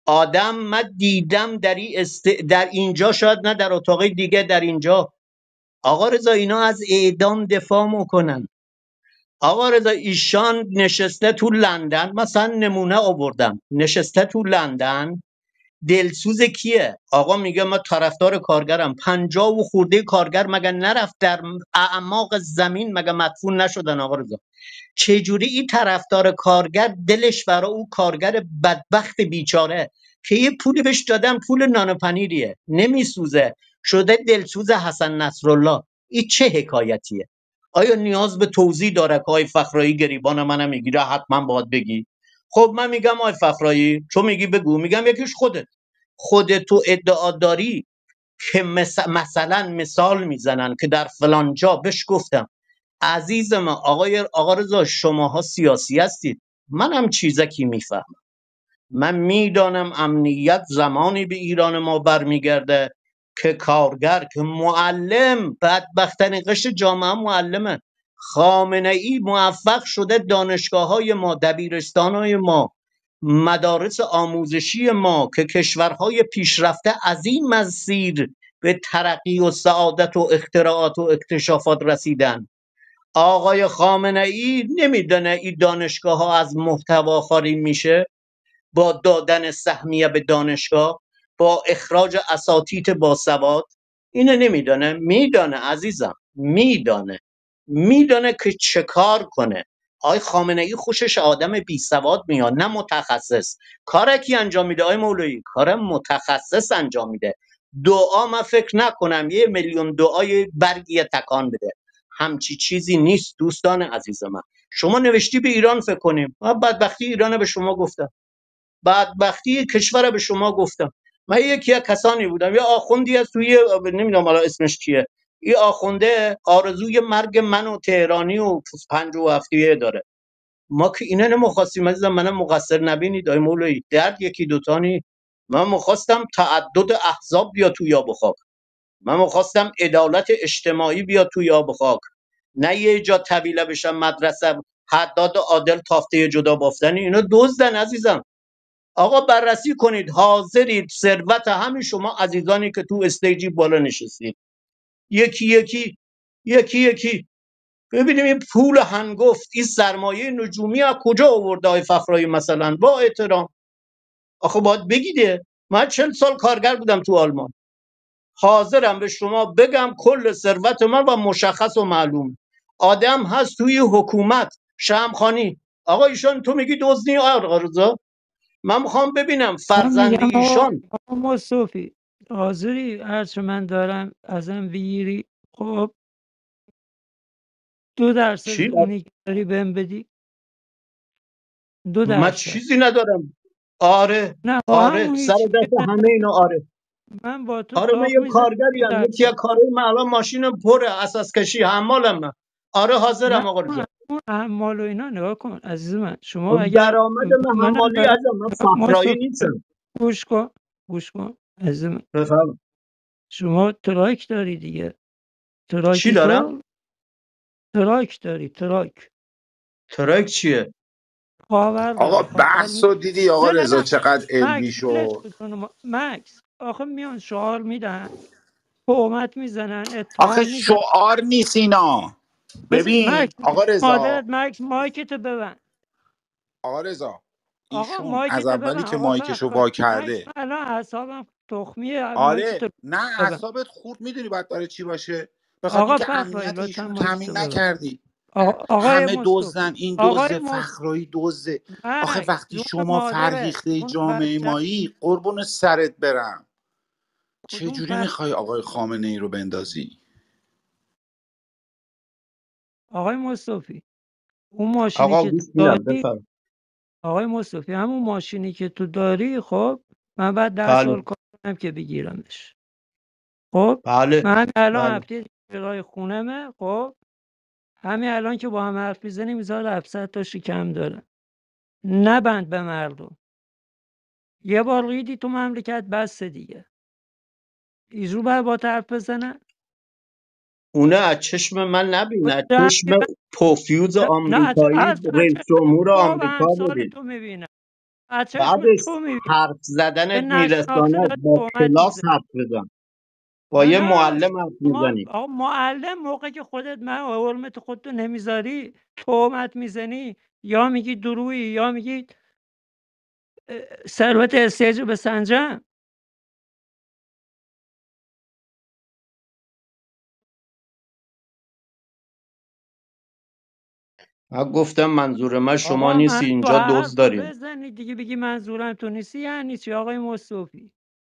Speaker 2: من دیدم در اینجا، شاید نه در اتاق دیگه، در اینجا. آقا رضا اینا از اعدام دفاع میکنن. آقا رضا ایشان نشسته تو لندن، مثلا نمونه آوردم، نشسته تو لندن، دلسوز کیه؟ آقا میگه من طرفدار کارگرم. 50 و خورده کارگر مگه نرفت در اعماق زمین، مگه مدفون نشدن؟ آقا رضا چجوری این طرفدار کارگر دلش برای او کارگر بدبخت بیچاره که یه پولی بهش دادن، پول نان و پنیریه، نمیسوزه، شده دلسوز حسن نصرالله؟ این چه حکایتیه؟ آیا نیاز به توضیح داره که آی فخرایی گریبان منم میگیره حتما باید بگی؟ خب من میگم آی فخرایی، چون میگی بگو، میگم یکیش خودت تو ادعا داری که مثلا مثال میزنن که در فلان جا بهش گفتم. عزیز من، آقا رضا، شماها سیاسی هستید، منم چیزکی میفهمم. من میدانم امنیت زمانی به ایران ما برمیگرده که کارگر، که معلم، بدبختترین قشر جامعه معلمه. خامنه ای موفق شده دانشگاه های ما، دبیرستان های ما، مدارس آموزشی ما که کشورهای پیشرفته از این مسیر به ترقی و سعادت و اختراعات و اکتشافات رسیدن. آقای خامنه ای نمیدونه این دانشگاه ها از محتوا خالی میشه با دادن سهمیه به دانشگاه، با اخراج اساتید باسواد؟ اینو نمیدونه؟ میدانه عزیزم، میدانه که چه کار کنه. آقای خامنه ای خوشش آدم بی سواد میاد، نه متخصص. کار کی انجام میده آقای مولوی؟ کار متخصص انجام میده. دعا من فکر نکنم 1,000,000 دعای برگی تکان بده. همچی چیزی نیست دوستان عزیز من. شما نوشتی به ایران فکر کنیم، من بدبختی ایران به شما گفتم، بدبختی کشور به شما گفتم. من یکی از کسانی بودم، یه آخوندی از توی، نمیدونم حالا اسمش کیه، این آخونده آرزوی مرگ من و تهرانی و 57 داره. ما که اینه نمیخواستیم عزیزم، منم مقصر نبینید آی مولوی، درد یکی دوتا نی. من میخواستم تعدد احزاب بیاد توی آب و خاک، من میخواستم عدالت اجتماعی بیاد توی آب و خاک، نه یه جا طویله بشم مدرسه حداد عادل تافته جدا بافتنی. اینا دزدن عزیزم. آقا بررسی کنید، حاضرید ثروت همین شما عزیزانی که تو استیجی بالا نشستید، یکی یکی یکی یکی ببینیم این پول هنگفت، این سرمایه نجومی از کجا آورده های فخرایی مثلا؟ با احترام آخه باید بگیده. من 40 سال کارگر بودم تو آلمان، حاضرم به شما بگم کل ثروت من و مشخص و معلوم. آدم هست توی حکومت شمخانی، آقا ایشان تو میگی دزدی؟ آقا رضا من میخوام ببینم
Speaker 3: من
Speaker 2: فرزند
Speaker 3: میگم
Speaker 2: ایشان.
Speaker 3: آقا مصطفی، حاضری هرچه من دارم ازم بگیری؟ خب 2%
Speaker 2: چی؟
Speaker 3: اونی که داری بهم بدی.
Speaker 2: من
Speaker 3: 2%.
Speaker 2: چیزی ندارم. آره
Speaker 3: نه با
Speaker 2: آره،
Speaker 3: همون
Speaker 2: سر
Speaker 3: هیچ
Speaker 2: دست همه اینا. آره
Speaker 3: من با تو
Speaker 2: آره من
Speaker 3: داغ
Speaker 2: یه
Speaker 3: میزنم
Speaker 2: کارگریم، یکی از کارهای من الان ماشینم پره، اساس کشی حمالم من. آره
Speaker 3: نه
Speaker 2: حاضرم آقا رضا.
Speaker 3: اون اعمال و اینا نگاه کن عزیز من. شما
Speaker 2: خب
Speaker 3: اگر
Speaker 2: درآمد من
Speaker 3: منم
Speaker 2: حمالی
Speaker 3: دارم
Speaker 2: ازم، من صحرایی نیستم.
Speaker 3: گوش کن گوش کن عزیز من.
Speaker 2: بفهم.
Speaker 3: شما تراک داری دیگه.
Speaker 2: چی
Speaker 3: تراکی
Speaker 2: دارم؟
Speaker 3: تو تراک داری. تراک
Speaker 2: ترک چیه؟
Speaker 3: پاور
Speaker 4: آقا
Speaker 3: داره. پاور
Speaker 4: بحث رو دیدی آقا رضا
Speaker 3: نه
Speaker 4: چقدر علمی
Speaker 3: مکس ولش
Speaker 4: شد.
Speaker 3: کن. مکس آخه میان شعار میدن، تهمت میزنن،
Speaker 4: آخه
Speaker 3: اتهام میزنن.
Speaker 4: شعار نیست اینا.
Speaker 3: بس
Speaker 4: ببین
Speaker 3: مکس
Speaker 4: آقا رضا،
Speaker 3: مادرت مکس مایکتو ببند.
Speaker 4: آقا رضا
Speaker 3: آقا
Speaker 4: ایشون از
Speaker 3: مایکتو
Speaker 4: اولی
Speaker 3: ببند.
Speaker 4: که
Speaker 3: آقا
Speaker 4: مایکشو
Speaker 3: بخن
Speaker 4: وا
Speaker 3: مکس،
Speaker 4: کرده،
Speaker 3: من الان اعصابم تخمیه.
Speaker 4: آره
Speaker 3: مایکتو
Speaker 4: نه
Speaker 3: ببند.
Speaker 4: اعصابت خورد، میدونی باید داره چی باشه؟ به خاطر
Speaker 3: آقا
Speaker 4: اینکه
Speaker 3: صفایی
Speaker 4: امنیت
Speaker 3: لطفا
Speaker 4: ایشونو
Speaker 3: مایکتو
Speaker 4: تامین
Speaker 3: ببند.
Speaker 4: نکردی.
Speaker 3: آقای
Speaker 4: همه
Speaker 3: مصطفی،
Speaker 4: دزدن، این
Speaker 3: آقای
Speaker 4: دزده،
Speaker 3: مصطفی،
Speaker 4: فخرایی دزده. آخه
Speaker 3: مکس
Speaker 4: وقتی
Speaker 3: جون
Speaker 4: شما
Speaker 3: مادرت،
Speaker 4: فرهیخته
Speaker 3: اون
Speaker 4: جامعه
Speaker 3: بچه
Speaker 4: مایی قربون سرت برم،
Speaker 3: کدوم
Speaker 4: چجوری میخوای آقای خامنه ای رو بندازی؟
Speaker 3: آقای مصطفی، اون ماشینی
Speaker 2: آقا
Speaker 3: که
Speaker 2: گوش
Speaker 3: تو
Speaker 2: میدم
Speaker 3: داری،
Speaker 2: بفهم.
Speaker 3: آقای مصطفی همون ماشینی که تو داری، خب من بعد 10
Speaker 2: بله
Speaker 3: سال کار کنم که بگیرمش. خب
Speaker 2: بله
Speaker 3: من الان
Speaker 2: بله.
Speaker 3: هفته کرای خونمه. خب همین الان که با هم حرف میزنیم 1700 تا شکم داره. نبند به مردم. یه بار ریدی تو مملکت بس دیگه. ایزو باید با حرف بزنن.
Speaker 2: اونه از چشم من نبین، از
Speaker 3: نه
Speaker 2: چشم پوفیوز
Speaker 3: نه
Speaker 2: آمریکایی
Speaker 3: از
Speaker 2: رئیس
Speaker 3: چشم
Speaker 2: جمهور
Speaker 3: تو و
Speaker 2: آمریکا
Speaker 3: همسال
Speaker 2: ببین.
Speaker 3: تو میبینم. از چشم
Speaker 2: بعدش
Speaker 3: تو میبینم.
Speaker 2: حرف
Speaker 3: به
Speaker 2: زدنت
Speaker 3: نشناخته
Speaker 2: میرساند،
Speaker 3: داری
Speaker 2: با
Speaker 3: تهمت
Speaker 2: کلاس
Speaker 3: میزنی.
Speaker 2: حرف بزن، با یه
Speaker 3: نه
Speaker 2: معلم حرف
Speaker 3: شما
Speaker 2: میزنی.
Speaker 3: آقا معلم موقع که خودت من حرمت خودتو نمیذاری تهمت میزنی، یا میگی درویی یا میگی ثروت استیج به سنجم.
Speaker 2: من گفتم منظور من شما
Speaker 3: آقا من
Speaker 2: نیستی،
Speaker 3: تو
Speaker 2: اینجا
Speaker 3: حرف
Speaker 2: دوز داریم.
Speaker 3: بزنی دیگه بگی منظورم تو نیستی یعنی چی آقای مصطفی؟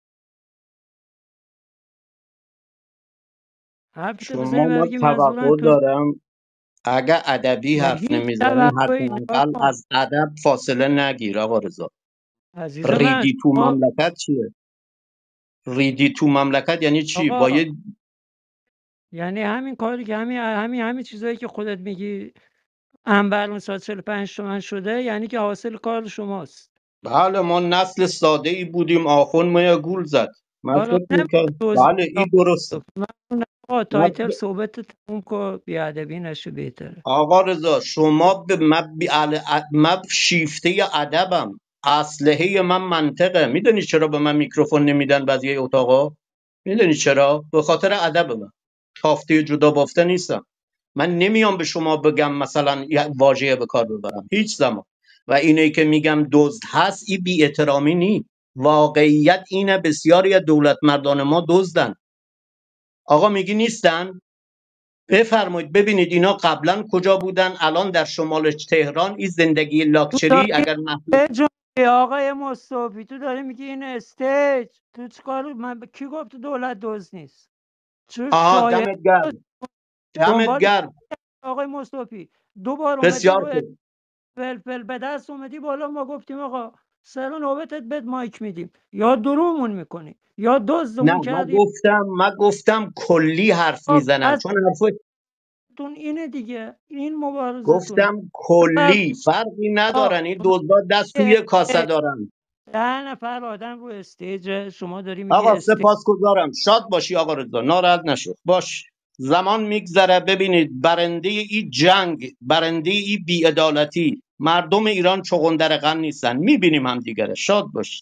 Speaker 3: حرف که بزنی
Speaker 2: شما
Speaker 3: باید
Speaker 2: ما
Speaker 3: بگی منظورم
Speaker 2: توقع
Speaker 3: تو نیستی.
Speaker 2: دارم اگه ادبی
Speaker 3: به
Speaker 2: حرف
Speaker 3: هیچ
Speaker 2: نمیزنیم
Speaker 3: توقعی نگاه
Speaker 2: حداقل
Speaker 3: کن
Speaker 2: از ادب فاصله نگیر آقا رضا.
Speaker 3: عزیز من.
Speaker 2: ریدی تو
Speaker 3: شما
Speaker 2: مملکت چیه؟ ریدی تو مملکت یعنی چی؟ با
Speaker 3: آقا
Speaker 2: یه
Speaker 3: یعنی همین کاری که همین چیزایی که خودت میگی انبر اون سال 45 تومن شده، یعنی که حاصل کار شماست.
Speaker 2: بله ما نسل ساده ای بودیم، آخون ما گول زد. من
Speaker 3: حالا
Speaker 2: فکر
Speaker 3: نمیخواد
Speaker 2: میکنم
Speaker 3: توضیح
Speaker 2: بله این
Speaker 3: آقا
Speaker 2: درسته.
Speaker 3: من آقا
Speaker 2: من
Speaker 3: تایتل صحبت تموم کن، بیادبی نشه بهتره.
Speaker 2: آقا رضا شما به من شیفته ادبم، اسلحه من منطقه. میدونی چرا به من میکروفون نمیدن بعضی اتاقا؟ میدونی چرا؟ به خاطر ادب من. تافته جدا بافته نیستم. من نمیام به شما بگم مثلا یک واژه به کار ببرم هیچ زمان. و اینه که میگم دزد هست، این بی احترامی نی. واقعیت اینه بسیاری از دولت مردان ما دزدن. آقا میگی نیستن؟ بفرمایید ببینید اینا قبلا کجا بودن، الان در شمال تهران این زندگی
Speaker 3: تو
Speaker 2: لاکچری
Speaker 3: داری
Speaker 2: اگر محدود.
Speaker 3: بجنبی آقای مصطفی، تو داری میگی این استیج، تو چیکار کی گفت تو دولت دوز نیست؟ چه
Speaker 2: آها
Speaker 3: شایعه
Speaker 2: دمت گرم، دمت
Speaker 3: دنبال
Speaker 2: گرم.
Speaker 3: آقای مصطفی. دوبار اومدی
Speaker 2: بسیار
Speaker 3: رو
Speaker 2: خوب.
Speaker 3: فلفل به دست اومدی بالا، ما گفتیم آقا سر نوبتت بد مایک میدیم، یا درومون میکنی یا
Speaker 2: نه
Speaker 3: دزدمون کردی.
Speaker 2: من گفتم کلی حرف میزنن، چون حرف
Speaker 3: تون اینه دیگه، این مبارزتونه.
Speaker 2: گفتم کلی فرقی ندارن، این دزدا دست توی کاسه دارن.
Speaker 3: 10 نفر آدم رو استیج، شما داری میگی
Speaker 2: آقا
Speaker 3: استیج.
Speaker 2: سپاسگزارم، شاد باشی آقا رضا، ناراحت نشو. باش زمان میگذره. ببینید برنده این جنگ، برنده این بیعدالتی مردم ایران چغندر غم نیستن، میبینیم هم دیگره. شاد باش.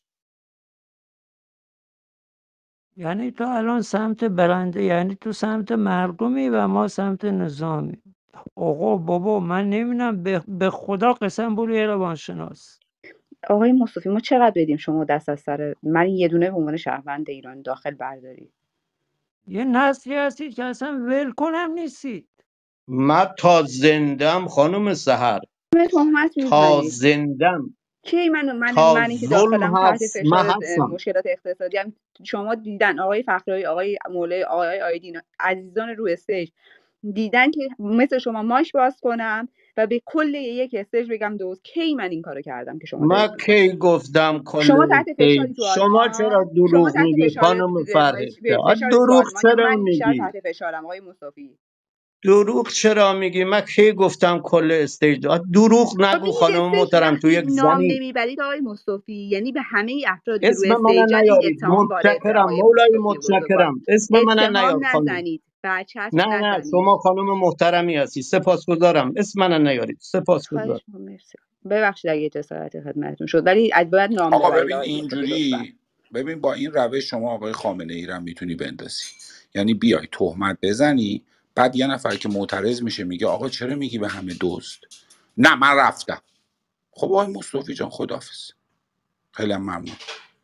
Speaker 3: یعنی تو الان سمت برنده، یعنی تو سمت مردمی و ما سمت نظامی. آقا بابا من نمیدونم، به خدا قسم برو یه روانشناس.
Speaker 5: آقای مصطفی ما چقدر بدیم شما دست از سر من یه دونه به عنوان شهروند ایران داخل برداری؟
Speaker 3: یه نسلی هستید که اصلا ولکن هم نیستید.
Speaker 2: من تا زندم خانم سحر،
Speaker 5: من تهمت
Speaker 2: تا
Speaker 5: میزنید
Speaker 2: زندم،
Speaker 5: کی؟
Speaker 2: تا
Speaker 5: منی که
Speaker 2: ظلم
Speaker 5: داخلم تحت
Speaker 2: هست من
Speaker 5: فشار
Speaker 2: هستم.
Speaker 5: مشکلات اقتصادی هم. شما دیدن آقای فخرایی، آقای مولای، آقای آیدین، عزیزان رو استیج دیدن که مثل شما ماش باز کنم و به کل یک استیج بگم دوست. کی من این کارو کردم که شما
Speaker 2: من
Speaker 5: دارید میکنید؟
Speaker 2: کی گفتم کل
Speaker 5: شما تحت
Speaker 2: استیج؟
Speaker 5: فشاری تو
Speaker 2: شما چرا
Speaker 5: آلمان، شما
Speaker 2: دروغ
Speaker 5: تحت
Speaker 2: میگی خانم فرهیخته؟
Speaker 5: فشاری تو
Speaker 2: دروغ
Speaker 5: آلمان، یا
Speaker 2: چرا
Speaker 5: من بیشتر
Speaker 2: میگی؟
Speaker 5: تحت فشارم آقای مصطفی؟
Speaker 2: دروغ چرا میگی؟ من کی گفتم کل استیج؟ دروغ
Speaker 5: خب
Speaker 2: نگو
Speaker 5: این یک
Speaker 2: خانم
Speaker 5: استیج
Speaker 2: محترم. تو
Speaker 5: وقتی
Speaker 2: یک
Speaker 5: نام
Speaker 2: زنی
Speaker 5: نمیبرید آقای مصطفی، یعنی به همه افرادی که روی
Speaker 2: اسم من
Speaker 5: استیجن این
Speaker 2: نیارید.
Speaker 5: اتهام وارده
Speaker 2: متشکرم
Speaker 5: آقای
Speaker 2: مولای
Speaker 5: مصطفی بزرگوار.
Speaker 2: متشکرم. اسم من
Speaker 5: اتهام
Speaker 2: نیار خانم.
Speaker 5: نزنید، برچسب
Speaker 2: نه
Speaker 5: نزنید.
Speaker 2: شما خانم محترمی هستی، سپاسگزارم. اسم من نیارید. سپاسگزارم.
Speaker 5: خواهش می‌کنم، مرسی. ببخشید اگه جسارت خدمتتون شد، ولی باید نام
Speaker 4: آقا
Speaker 5: ببرید
Speaker 4: ببین
Speaker 5: آقای مصطفی لطفا.
Speaker 4: اینجوری، ببین با این روش شما آقای خامنه ای رو هم میتونی بندازی. یعنی بیای تهمت بزنی، بعد یه نفر که معترض میشه میگه آقا چرا میگی به همه دزد؟ نه من رفتم. خب آقای مصطفی جان خداحافظ. خیلی هم ممنون.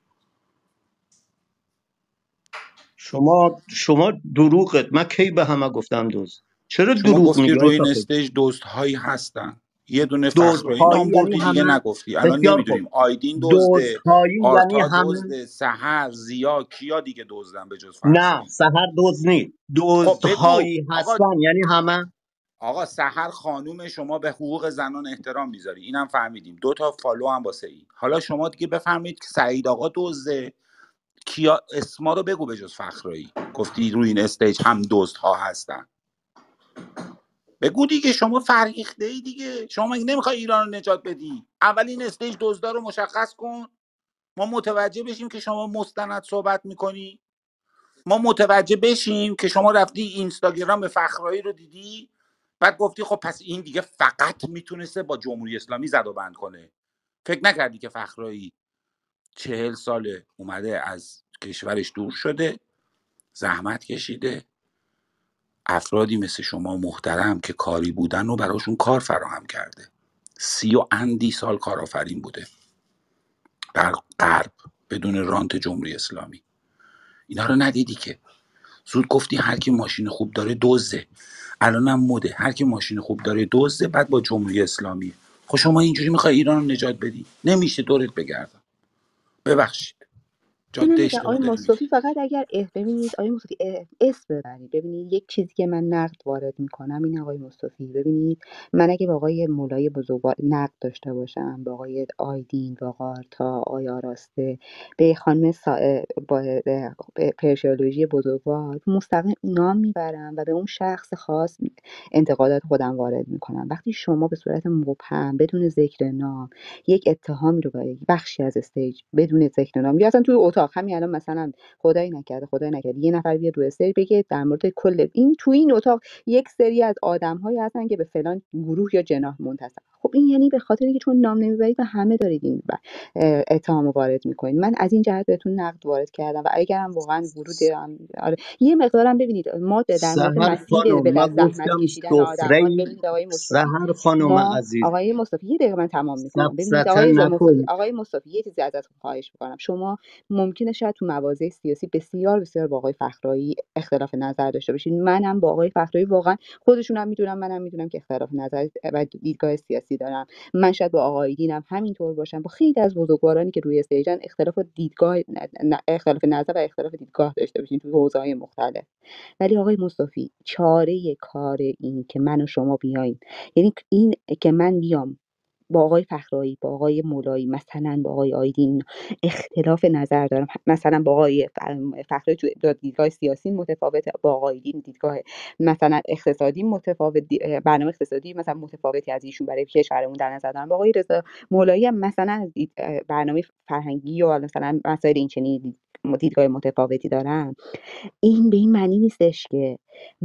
Speaker 2: شما دروغت. من کی به همه گفتم دوست؟ چرا
Speaker 4: شما
Speaker 2: دروغ
Speaker 4: گفتی
Speaker 2: میگی
Speaker 4: روی
Speaker 2: آی
Speaker 4: این
Speaker 2: فقط؟
Speaker 4: استیج دزدهایی هستن، یه دونه فخرایی
Speaker 2: دزدهایی
Speaker 4: نام
Speaker 2: یعنی
Speaker 4: بردی دیگه
Speaker 2: همه.
Speaker 4: نگفتی. الان
Speaker 2: بسیار خوب.
Speaker 4: نمیدونیم آیدین دزده،
Speaker 2: دزدهایی یعنی
Speaker 4: آرتا
Speaker 2: همه.
Speaker 4: دزده، سحر، زیا، کیا دیگه دزدن به جز
Speaker 2: نه
Speaker 4: فخرایی؟
Speaker 2: سهر دزد نیست.
Speaker 4: خب بگو
Speaker 2: دزدهایی
Speaker 4: آقا.
Speaker 2: هستن یعنی همه.
Speaker 4: آقا سحر خانوم، شما به حقوق زنان احترام میذاری، اینم فهمیدیم. 2 تا فالو هم واسه این. حالا شما دیگه بفهمید که سعید آقا دزده، کیا اسما رو بگو به جز فخرایی. گفتی روی این استیج هم دزدها هستن. بگو دیگه، شما فرهیخته ای دیگه. شما مگه نمیخوای ایران رو نجات بدی؟ اول این استیج دزدا رو مشخص کن، ما متوجه بشیم که شما مستند صحبت میکنی. ما متوجه بشیم که شما رفتی اینستاگرام فخرایی رو دیدی، بعد گفتی خب پس این دیگه فقط میتونسته با جمهوری اسلامی زد و بند کنه. فکر نکردی که فخرایی 40 ساله اومده از کشورش دور شده، زحمت کشیده، افرادی مثل شما محترم که کاری بودن و براشون کار فراهم کرده، 30 و اندی سال کارآفرین بوده در غرب بدون رانت جمهوری اسلامی. اینا رو ندیدی که زود گفتی هر کی ماشین خوب داره دزده. الانم مده هر کی ماشین خوب داره دزده، بعد با جمهوری اسلامی. خب شما اینجوری میخوای ایران رو نجات بدی؟ نمیشه. دورت بگردم. ببخشید،
Speaker 5: اینو
Speaker 4: جاده
Speaker 5: میگم آقای
Speaker 4: اشتباه داری میری.
Speaker 5: مصطفی، فقط اگر ببینید آقای مصطفی اسم ببرید. ببینید یک چیزی که من نقد وارد میکنم این آقای مصطفی، ببینید من اگه با آقای مولای بزرگوار نقد داشته باشم، با آقای آیدین، با آقای آقای آراسته، به خانم با پرشیولوژی بزرگوار، مستقیم نام میبرم و به اون شخص خاص انتقادات خودم وارد میکنم. وقتی شما به صورت مبهم بدون ذکر نام یک اتهامی رو برای بخشی از استیج بدون ذکر نام، یا اصلا توی اتاق همین الان مثلا خدای نکرده یه نفر بیاد روی استیج بگه در مورد کل این، توی این اتاق یک سری از آدم‌هایی هستن که به فلان گروه یا جناح منتسب. خب این یعنی به خاطر اینکه چون نام نمیبرید و همه دارید این اتهام وارد میکنید. من از این جهت بهتون نقد وارد کردم و اگرم واقعا ورود آره یه مقدارم ببینید ما در مورد
Speaker 2: سهر
Speaker 5: مسیر
Speaker 2: خانم
Speaker 5: به
Speaker 2: من
Speaker 5: زحمت
Speaker 2: گفتم
Speaker 5: کشیدن آدم‌ها،
Speaker 2: سفره.
Speaker 5: ببینید آقای مصطفی،
Speaker 2: سهر خانم
Speaker 5: ما
Speaker 2: عزیز
Speaker 5: آقای مصطفی یه دقیقه من تمام میکنم. ببینید
Speaker 2: سبزتن
Speaker 5: آقای مصطفی،
Speaker 2: نکن.
Speaker 5: آقای مصطفی یه چیزی ازتون خواهش میکنم. شما ممکنه شاید تو مواضع سیاسی بسیار بسیار با آقای فخرایی اختلاف نظر داشته باشید. منم با آقای فخرایی واقعا خودشونم میدونم، منم میدونم که اختلاف نظر و دیدگاه سیاسی دارم. من شاید با آقای دینم همینطور باشم، با خیلی از بزرگوارانی که روی استیجن اختلاف دیدگاه اختلاف نظر و اختلاف دیدگاه داشته باشیم تو حوزه‌های مختلف. ولی آقای مصطفی چاره کار این که من و شما بیایم، یعنی این که من بیام با آقای فخرایی، با آقای مولایی، مثلا با آقای آیدین اختلاف نظر دارم، مثلا با آقای فخرایی تو دیدگاه سیاسی متفاوته، با آقای آیدین دیدگاه مثلا اقتصادی متفاوت، برنامه اقتصادی مثلا متفاوتی از ایشون برای کشورمون در نظر دارم، با آقای رضا مولایی هم مثلا برنامه فرهنگی یا مثلا مسائل این چنین دیدگاه متفاوتی دارم. این به این معنی نیستش که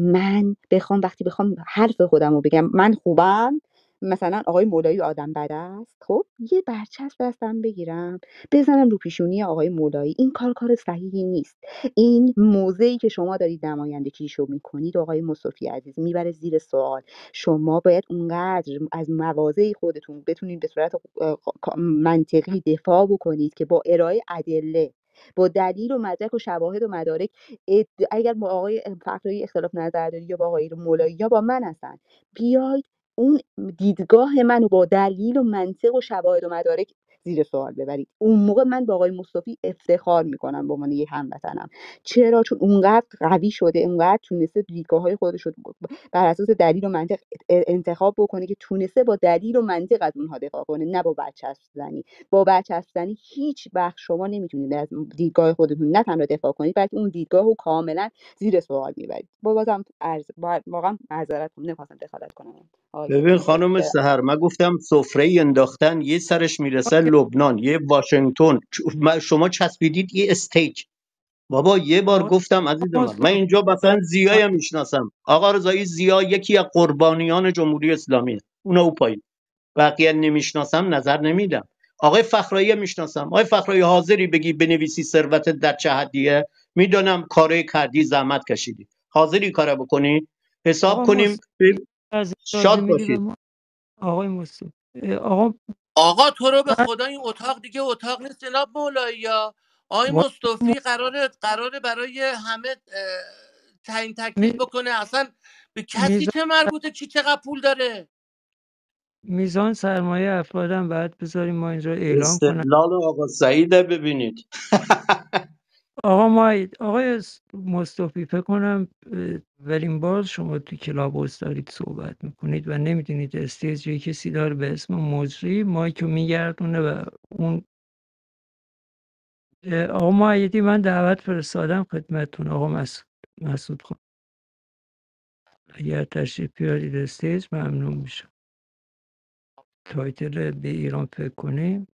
Speaker 5: من وقتی بخوام حرف خودم رو بگم من خوبم، مثلا آقای مولایی آدم بد است، خب یه برچسب دستم بگیرم بزنم رو پیشونی آقای مولایی. این کار صحیحی نیست. این موضعی که شما دارید نمایندگیشو میکنید آقای مصطفی عزیز میبره زیر سوال. شما باید اونقدر از مواضع خودتون بتونید به صورت منطقی دفاع بکنید که با ارائه ادله، با دلیل و مدرک و شواهد و مدارک، اگر با آقای فخرایی اختلاف نظر داری یا با آقای مولایی یا با من هستن، بیاید اون دیدگاه منو با دلیل و منطق و شواهد و مدارک زیر سوال ببرید. اون موقع من با آقای مصطفی افتخار میکنم به عنوان یک هموطنم. چرا؟ چون اونقدر قوی شده، اونقدر تونسته دیدگاه‌های خودش رو بر اساس دلیل و منطق انتخاب بکنه که تونسته با دلیل و منطق از اونها دفاع کنه، نه با برچسب زنی. با برچسب زنی هیچ وقت شما نمیتونید از دیدگاه خودتون نه تنها دفاع کنید، بلکه اون دیدگاه رو کاملا زیر سوال میبرید. بازم واقعا معذرت میخوام، نمی‌خواستم دخالت کنم.
Speaker 2: ببین خانم سحر، من گفتم سفره ای انداختن، یه سرش میرسه لبنان، یه واشنگتن، شما چسبیدید یه استیک. بابا یه بار گفتم عزیز من اینجا مثلا زیایی میشناسم، آقا رضایی زیا یکی از قربانیان جمهوری اسلامیه، اون او پایین، بقیه نمیشناسم، نظر نمیدم. آقای فخرایی میشناسم. آقای فخرایی حاضری بگی بنویسی ثروت در چه حدیه؟ میدونم کاری کردی، زحمت کشیدی، حاضری کارو بکنی؟ حساب کنیم.
Speaker 3: از اجازه
Speaker 2: شاد
Speaker 3: میدی به
Speaker 2: باشید.
Speaker 3: ما آقای مصطفی؟ آقا
Speaker 6: آقا تو رو به خدا این اتاق دیگه اتاق نیست جناب مولایی ها. آقای مصطفی قراره برای همه تعیین تکلیف بکنه، اصلا به کسی چه مربوطه کی چقدر پول داره؟
Speaker 3: میزان سرمایه افرادم باید بذاریم ما اینجا اعلام کنم.
Speaker 2: استدلال آقا سعیده ببینید.
Speaker 3: آقای مصطفی فکر کنم اولین بار شما تو کلابوس دارید صحبت میکنید و نمیدونید استیج یه کسی داره به اسم مجری مایکو میگردونه و اون آقا مایدی من دعوت فرستادم خدمتتون. آقا مسعود خان اگر تشریف بیارید استیج ممنون میشم. تایتل به ایران فکر کنیم.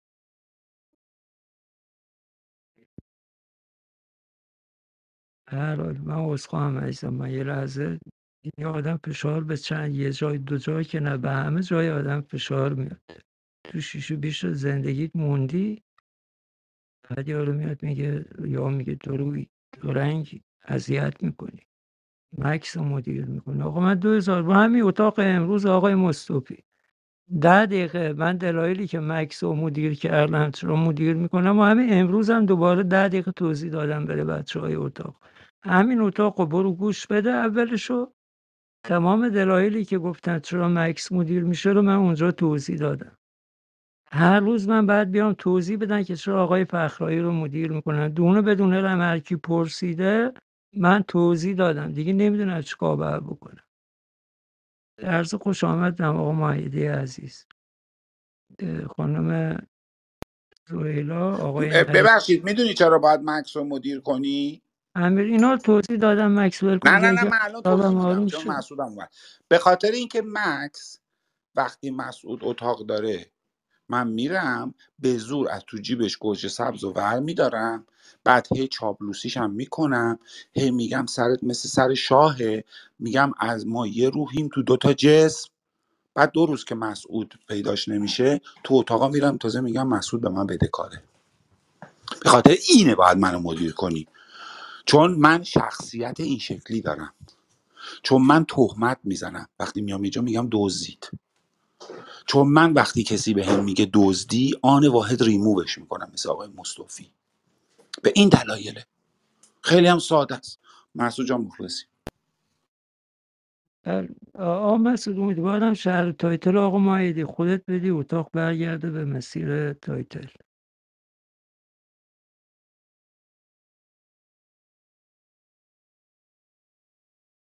Speaker 3: هر حال من عذرخواهم عزیزم، من یه لحظه یه آدم فشار به یه جای دو جای که نه به همه جای آدم فشار میاد. تو شیش و بیش زندگیت موندی، بعد یارو میاد میگه دو رنگی اذیت میکنی، مکس رو مدیر میکنه. آقا من 2000 با همین اتاق امروز آقای مصطفی 10 دقیقه من دلایلی که مکس رو مدیر کردم چرا مدیر میکنم و همین امروز هم دوباره 10 دقیقه توضیح دادم برای بچه‌های اتاق. همین اتاق رو برو گوش بده، اولشو تمام دلایلی که گفتن چرا مکس مدیر میشه رو من اونجا توضیح دادم. هر روز من باید بیام توضیح بدم که چرا آقای فخرایی رو مدیر میکنن، دونه بدونه هم هر کی پرسیده من توضیح دادم دیگه، نمیدونم چیکار باید بکنم. عرض خوش آمد آقا مایدی عزیز، خانم زویلا، آقای
Speaker 4: ببخشید میدونی چرا باید مکس رو مدیر کنی؟
Speaker 3: امیر، اینا رو توضیح دادم. مکسول کن
Speaker 4: نه
Speaker 3: جایی
Speaker 4: من الان توضیح
Speaker 3: آدم
Speaker 4: میدم
Speaker 3: آروم
Speaker 4: چون
Speaker 3: شد.
Speaker 4: مسعودم اومد. به خاطر اینکه مکس وقتی مسعود اتاق داره من میرم به زور از تو جیبش گوجه سبز و ور میدارم، بعد هی چاپلوسیش هم میکنم، هی میگم سرت مثل سر شاهه، میگم از ما یه روحیم تو دوتا جسم. بعد 2 روز که مسعود پیداش نمیشه تو اتاقا میرم تازه میگم مسعود به من بده کاره. به خاطر اینه باید منو مدیر کنی، چون من شخصیت این شکلی دارم، چون من تهمت میزنم وقتی میام اینجا میگم دزدید، چون من وقتی کسی به هم میگه دزدی آن واحد ریمووش میکنم مثل آقای مصطفی. به این دلایله، خیلی هم ساده است. مسعود جان مخلصی.
Speaker 3: آقا مسعود امیدوارم شهر تایتل آقا مایدی خودت بدی اتاق برگرده به مسیر تایتل.